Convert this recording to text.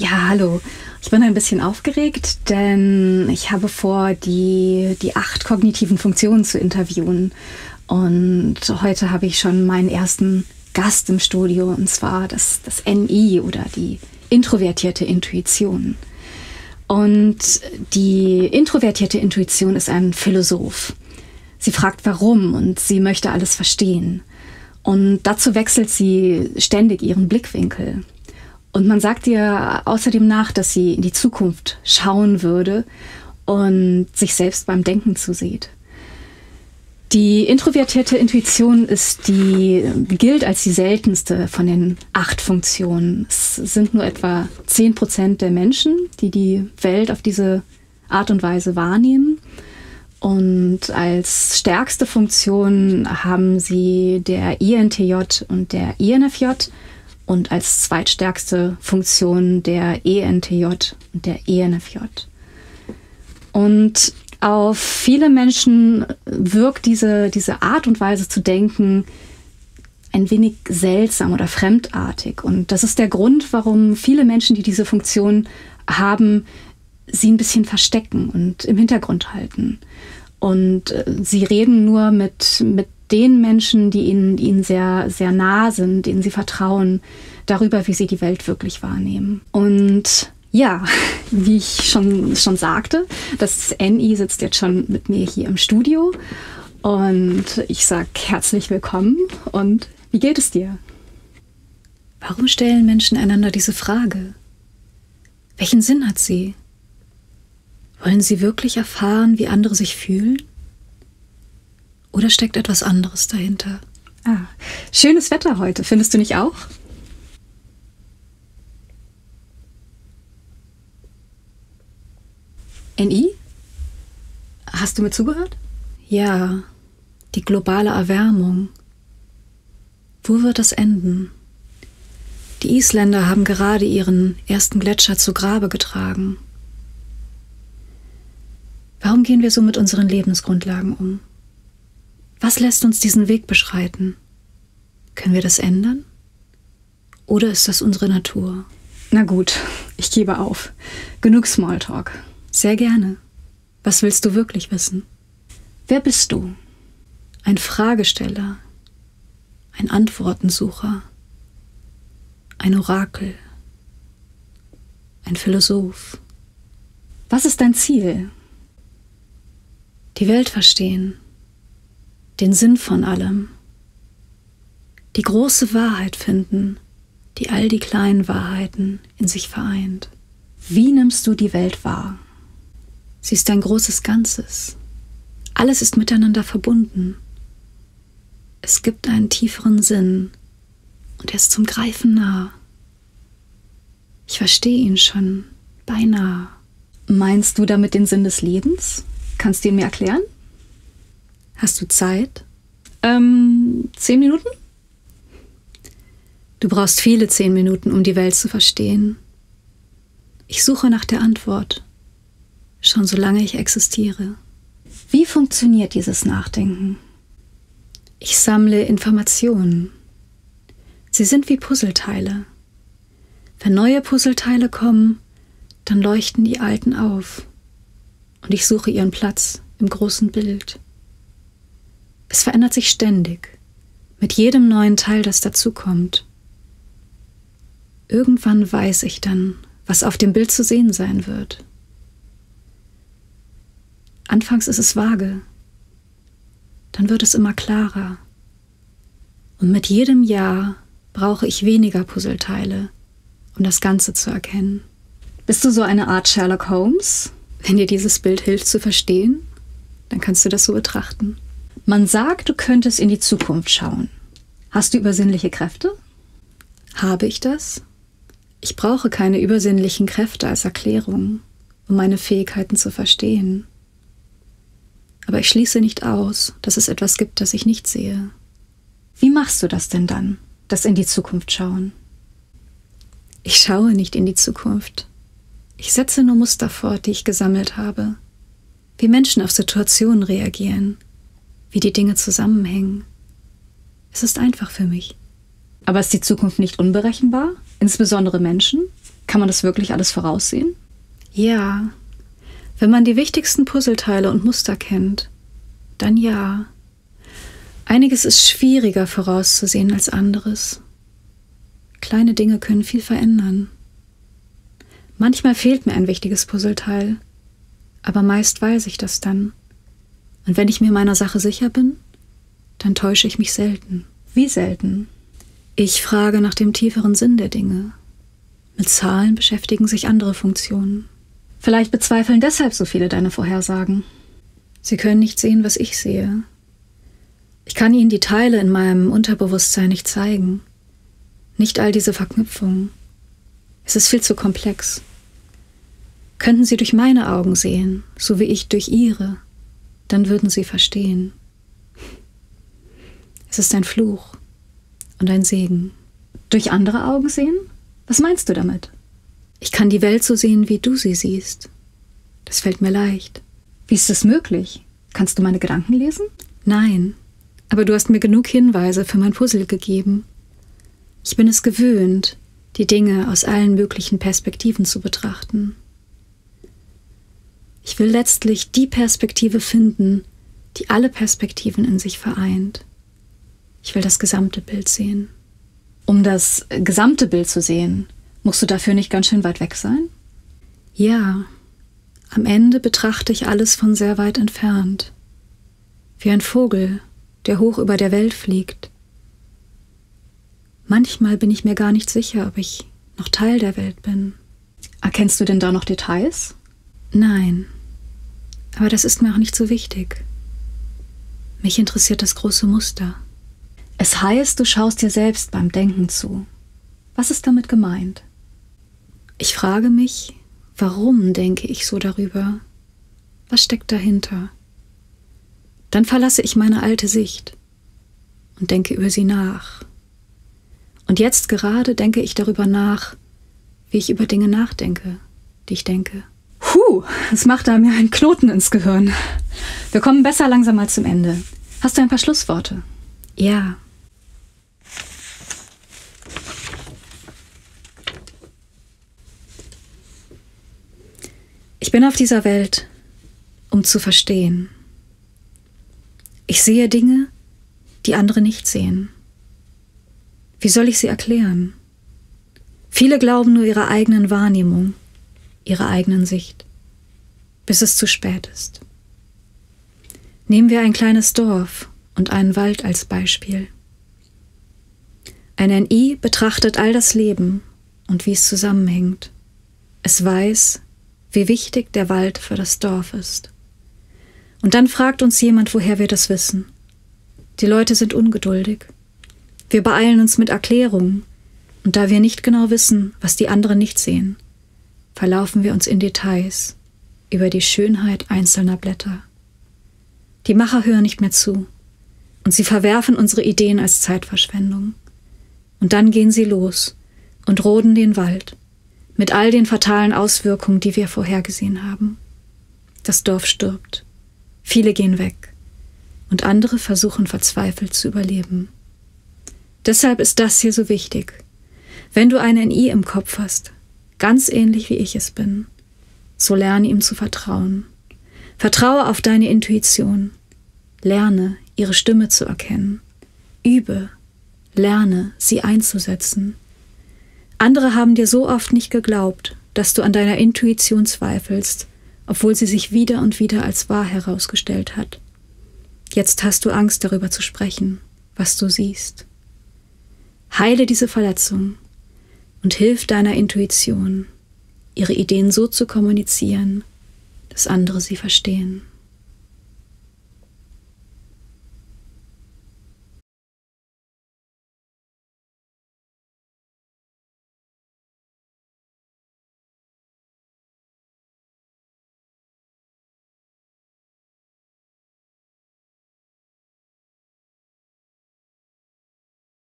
Ja, hallo. Ich bin ein bisschen aufgeregt, denn ich habe vor, die 8 kognitiven Funktionen zu interviewen. Und heute habe ich schon meinen ersten Gast im Studio, und zwar das NI oder die introvertierte Intuition. Und die introvertierte Intuition ist ein Philosoph. Sie fragt warum und sie möchte alles verstehen. Und dazu wechselt sie ständig ihren Blickwinkel. Und man sagt ihr außerdem nach, dass sie in die Zukunft schauen würde und sich selbst beim Denken zusieht. Die introvertierte Intuition gilt als die seltenste von den 8 Funktionen. Es sind nur etwa 10% der Menschen, die die Welt auf diese Art und Weise wahrnehmen. Und als stärkste Funktion haben sie der INTJ und der INFJ und als zweitstärkste Funktion der ENTJ und der ENFJ. Und auf viele Menschen wirkt diese Art und Weise zu denken ein wenig seltsam oder fremdartig. Und das ist der Grund, warum viele Menschen, die diese Funktion haben, sie ein bisschen verstecken und im Hintergrund halten. Und sie reden nur mit den Menschen, die ihnen sehr, sehr nah sind, denen sie vertrauen, darüber, wie sie die Welt wirklich wahrnehmen. Und ja, wie ich schon sagte, das NI sitzt jetzt schon mit mir hier im Studio. Und ich sage herzlich willkommen. Und wie geht es dir? Warum stellen Menschen einander diese Frage? Welchen Sinn hat sie? Wollen sie wirklich erfahren, wie andere sich fühlen? Oder steckt etwas anderes dahinter? Schönes Wetter heute, findest du nicht auch? NI? Hast du mir zugehört? Ja, die globale Erwärmung. Wo wird das enden? Die Isländer haben gerade ihren ersten Gletscher zu Grabe getragen. Warum gehen wir so mit unseren Lebensgrundlagen um? Was lässt uns diesen Weg beschreiten? Können wir das ändern? Oder ist das unsere Natur? Na gut, ich gebe auf. Genug Smalltalk. Sehr gerne. Was willst du wirklich wissen? Wer bist du? Ein Fragesteller, ein Antwortensucher, ein Orakel, ein Philosoph. Was ist dein Ziel? Die Welt verstehen, den Sinn von allem, die große Wahrheit finden, die all die kleinen Wahrheiten in sich vereint. Wie nimmst du die Welt wahr? Sie ist ein großes Ganzes. Alles ist miteinander verbunden. Es gibt einen tieferen Sinn und er ist zum Greifen nah. Ich verstehe ihn schon, beinahe. Meinst du damit den Sinn des Lebens? Kannst du ihn mir erklären? Hast du Zeit? 10 Minuten? Du brauchst viele 10 Minuten, um die Welt zu verstehen. Ich suche nach der Antwort, schon solange ich existiere. Wie funktioniert dieses Nachdenken? Ich sammle Informationen. Sie sind wie Puzzleteile. Wenn neue Puzzleteile kommen, dann leuchten die alten auf. Und ich suche ihren Platz im großen Bild. Es verändert sich ständig, mit jedem neuen Teil, das dazukommt. Irgendwann weiß ich dann, was auf dem Bild zu sehen sein wird. Anfangs ist es vage, dann wird es immer klarer. Und mit jedem Jahr brauche ich weniger Puzzleteile, um das Ganze zu erkennen. Bist du so eine Art Sherlock Holmes? Wenn dir dieses Bild hilft zu verstehen, dann kannst du das so betrachten. Man sagt, du könntest in die Zukunft schauen. Hast du übersinnliche Kräfte? Habe ich das? Ich brauche keine übersinnlichen Kräfte als Erklärung, um meine Fähigkeiten zu verstehen. Aber ich schließe nicht aus, dass es etwas gibt, das ich nicht sehe. Wie machst du das denn dann, das in die Zukunft schauen? Ich schaue nicht in die Zukunft. Ich setze nur Muster fort, die ich gesammelt habe. Wie Menschen auf Situationen reagieren, wie die Dinge zusammenhängen. Es ist einfach für mich. Aber ist die Zukunft nicht unberechenbar? Insbesondere Menschen? Kann man das wirklich alles voraussehen? Ja, wenn man die wichtigsten Puzzleteile und Muster kennt, dann ja. Einiges ist schwieriger vorauszusehen als anderes. Kleine Dinge können viel verändern. Manchmal fehlt mir ein wichtiges Puzzleteil, aber meist weiß ich das dann. Und wenn ich mir meiner Sache sicher bin, dann täusche ich mich selten. Wie selten? Ich frage nach dem tieferen Sinn der Dinge. Mit Zahlen beschäftigen sich andere Funktionen. Vielleicht bezweifeln deshalb so viele deine Vorhersagen. Sie können nicht sehen, was ich sehe. Ich kann ihnen die Teile in meinem Unterbewusstsein nicht zeigen. Nicht all diese Verknüpfungen. Es ist viel zu komplex. Könnten sie durch meine Augen sehen, so wie ich durch ihre, dann würden sie verstehen. Es ist ein Fluch und ein Segen. Durch andere Augen sehen? Was meinst du damit? Ich kann die Welt so sehen, wie du sie siehst. Das fällt mir leicht. Wie ist das möglich? Kannst du meine Gedanken lesen? Nein, aber du hast mir genug Hinweise für mein Puzzle gegeben. Ich bin es gewöhnt, die Dinge aus allen möglichen Perspektiven zu betrachten. Ich will letztlich die Perspektive finden, die alle Perspektiven in sich vereint. Ich will das gesamte Bild sehen. Um das gesamte Bild zu sehen, musst du dafür nicht ganz schön weit weg sein? Ja, am Ende betrachte ich alles von sehr weit entfernt. Wie ein Vogel, der hoch über der Welt fliegt. Manchmal bin ich mir gar nicht sicher, ob ich noch Teil der Welt bin. Erkennst du denn da noch Details? Nein, aber das ist mir auch nicht so wichtig. Mich interessiert das große Muster. Es heißt, du schaust dir selbst beim Denken zu. Was ist damit gemeint? Ich frage mich, warum denke ich so darüber? Was steckt dahinter? Dann verlasse ich meine alte Sicht und denke über sie nach. Und jetzt gerade denke ich darüber nach, wie ich über Dinge nachdenke, die ich denke. Es macht da mir einen Knoten ins Gehirn. Wir kommen besser langsam mal zum Ende. Hast du ein paar Schlussworte? Ja. Ich bin auf dieser Welt, um zu verstehen. Ich sehe Dinge, die andere nicht sehen. Wie soll ich sie erklären? Viele glauben nur ihrer eigenen Wahrnehmung, ihrer eigenen Sicht, bis es zu spät ist. Nehmen wir ein kleines Dorf und einen Wald als Beispiel. Ein NI betrachtet all das Leben und wie es zusammenhängt. Es weiß, wie wichtig der Wald für das Dorf ist. Und dann fragt uns jemand, woher wir das wissen. Die Leute sind ungeduldig. Wir beeilen uns mit Erklärungen, und da wir nicht genau wissen, was die anderen nicht sehen, verlaufen wir uns in Details über die Schönheit einzelner Blätter. Die Macher hören nicht mehr zu, und sie verwerfen unsere Ideen als Zeitverschwendung. Und dann gehen sie los und roden den Wald, mit all den fatalen Auswirkungen, die wir vorhergesehen haben. Das Dorf stirbt, viele gehen weg, und andere versuchen verzweifelt zu überleben. Deshalb ist das hier so wichtig. Wenn du ein NI im Kopf hast, ganz ähnlich wie ich es bin, so lerne ihm zu vertrauen. Vertraue auf deine Intuition. Lerne, ihre Stimme zu erkennen. Übe, lerne, sie einzusetzen. Andere haben dir so oft nicht geglaubt, dass du an deiner Intuition zweifelst, obwohl sie sich wieder und wieder als wahr herausgestellt hat. Jetzt hast du Angst, darüber zu sprechen, was du siehst. Heile diese Verletzung und hilf deiner Intuition, ihre Ideen so zu kommunizieren, dass andere sie verstehen.